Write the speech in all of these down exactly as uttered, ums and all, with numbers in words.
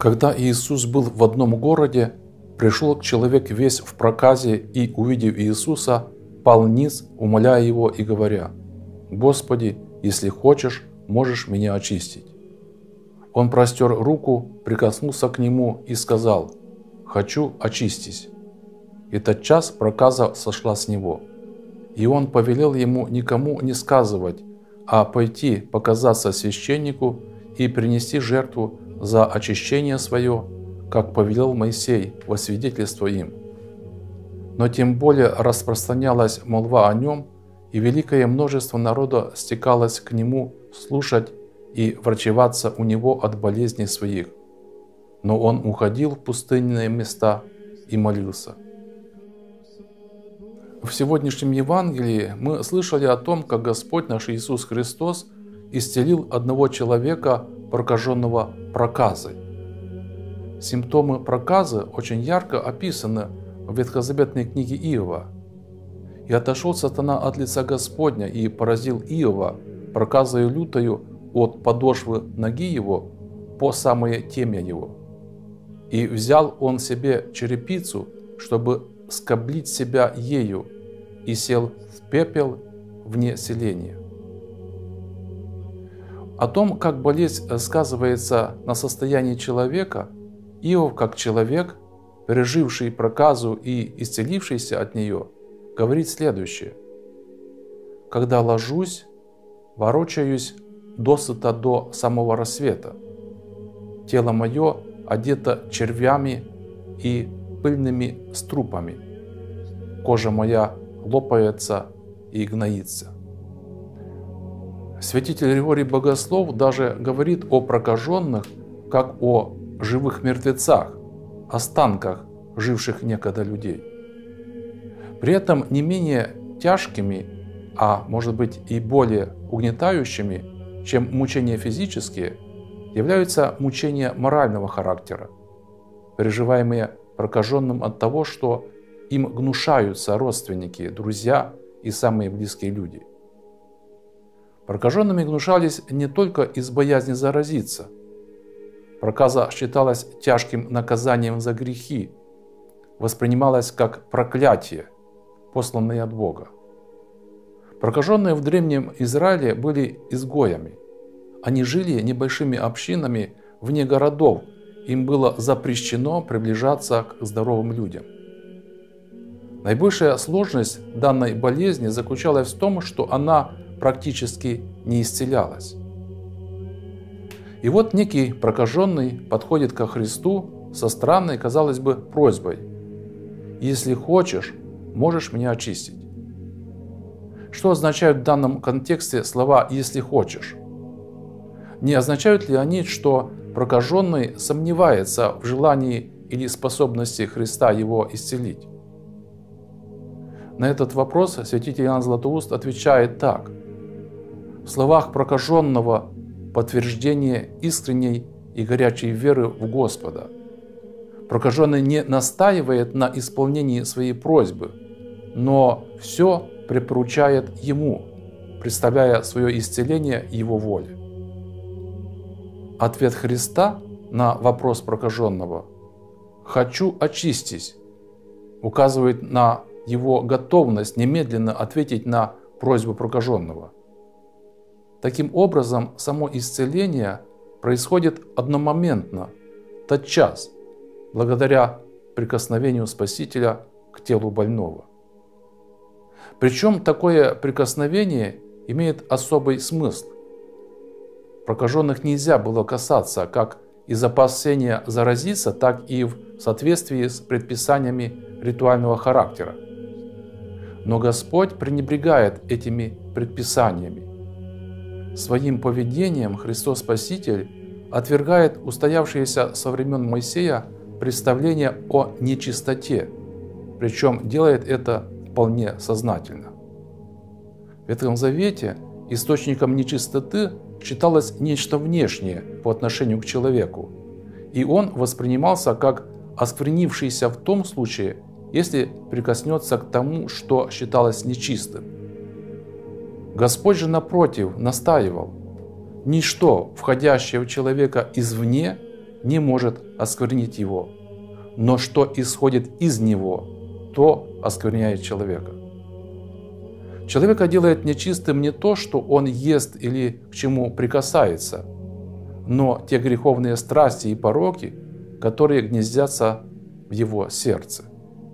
Когда Иисус был в одном городе, пришел человек весь в проказе и, увидев Иисуса, пал ниц, умоляя его и говоря: «Господи, если хочешь, можешь меня очистить». Он простер руку, прикоснулся к нему и сказал: «Хочу, очистись». И тотчас проказа сошла с него. И он повелел ему никому не сказывать, а пойти показаться священнику и принести жертву за очищение свое, как повелел Моисей во свидетельство им. Но тем более распространялась молва о нем, и великое множество народа стекалось к нему слушать и врачеваться у него от болезней своих. Но он уходил в пустынные места и молился. В сегодняшнем Евангелии мы слышали о том, как Господь наш Иисус Христос исцелил одного человека, прокаженного проказой. Симптомы проказы очень ярко описаны в ветхозаветной книге Иова. «И отошел сатана от лица Господня и поразил Иова проказою лютою от подошвы ноги его по самое темя его. И взял он себе черепицу, чтобы скоблить себя ею, и сел в пепел вне селения». О том, как болезнь сказывается на состоянии человека, Иов, как человек, переживший проказу и исцелившийся от нее, говорит следующее: «Когда ложусь, ворочаюсь досыта до самого рассвета. Тело мое одето червями и пыльными струпами. Кожа моя лопается и гноится». Святитель Григорий Богослов даже говорит о прокаженных как о живых мертвецах, останках живших некогда людей. При этом не менее тяжкими, а может быть и более угнетающими, чем мучения физические, являются мучения морального характера, переживаемые прокаженным от того, что им гнушаются родственники, друзья и самые близкие люди. Прокаженными гнушались не только из боязни заразиться. Проказа считалась тяжким наказанием за грехи, воспринималась как проклятие, посланное от Бога. Прокаженные в древнем Израиле были изгоями. Они жили небольшими общинами вне городов, им было запрещено приближаться к здоровым людям. Наибольшая сложность данной болезни заключалась в том, что она практически не исцелялась. И вот некий прокаженный подходит ко Христу со странной, казалось бы, просьбой: «Если хочешь, можешь меня очистить». Что означают в данном контексте слова «если хочешь»? Не означают ли они, что прокаженный сомневается в желании или способности Христа его исцелить? На этот вопрос святитель Иоанн Златоуст отвечает так: в словах прокаженного подтверждение искренней и горячей веры в Господа. Прокаженный не настаивает на исполнении своей просьбы, но все препоручает Ему, представляя свое исцеление Его воле. Ответ Христа на вопрос прокаженного «хочу, очистись» указывает на Его готовность немедленно ответить на просьбу прокаженного. Таким образом, само исцеление происходит одномоментно, тотчас, благодаря прикосновению Спасителя к телу больного. Причем такое прикосновение имеет особый смысл. Прокаженных нельзя было касаться как из опасения заразиться, так и в соответствии с предписаниями ритуального характера. Но Господь пренебрегает этими предписаниями. Своим поведением Христос Спаситель отвергает устоявшееся со времен Моисея представление о нечистоте, причем делает это вполне сознательно. В Ветхом Завете источником нечистоты считалось нечто внешнее по отношению к человеку, и он воспринимался как осквернившийся в том случае, если прикоснется к тому, что считалось нечистым. Господь же, напротив, настаивал: ничто, входящее в человека извне, не может осквернить его, но что исходит из него, то оскверняет человека. Человека делает нечистым не то, что он ест или к чему прикасается, но те греховные страсти и пороки, которые гнездятся в его сердце.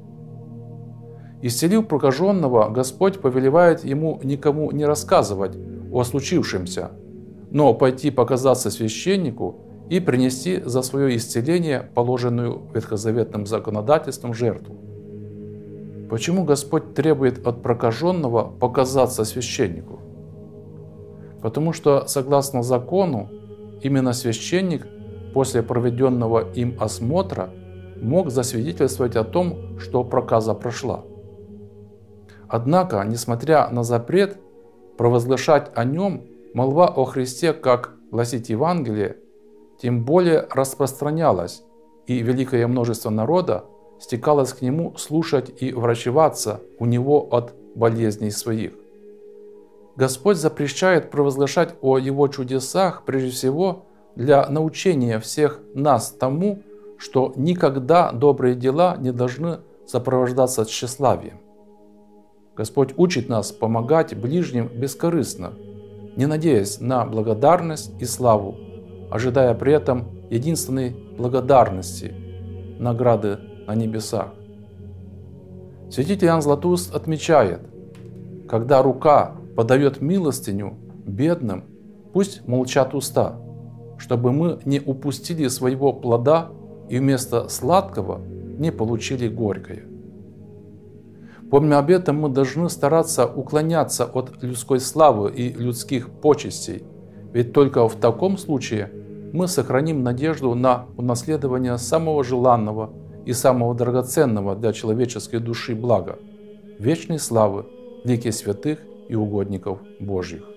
Исцелив прокаженного, Господь повелевает ему никому не рассказывать о случившемся, но пойти показаться священнику и принести за свое исцеление положенную ветхозаветным законодательством жертву. Почему Господь требует от прокаженного показаться священнику? Потому что, согласно закону, именно священник после проведенного им осмотра мог засвидетельствовать о том, что проказа прошла. Однако, несмотря на запрет провозглашать о нем, молва о Христе, как гласит Евангелие, тем более распространялась, и великое множество народа стекалось к нему слушать и врачеваться у него от болезней своих. Господь запрещает провозглашать о Его чудесах прежде всего для научения всех нас тому, что никогда добрые дела не должны сопровождаться тщеславием. Господь учит нас помогать ближним бескорыстно, не надеясь на благодарность и славу, ожидая при этом единственной благодарности – награды на небесах. Святитель Иоанн Златоуст отмечает: когда рука подает милостыню бедным, пусть молчат уста, чтобы мы не упустили своего плода и вместо сладкого не получили горькое. Помня об этом, мы должны стараться уклоняться от людской славы и людских почестей, ведь только в таком случае мы сохраним надежду на унаследование самого желанного и самого драгоценного для человеческой души блага – вечной славы в лике святых и угодников Божьих.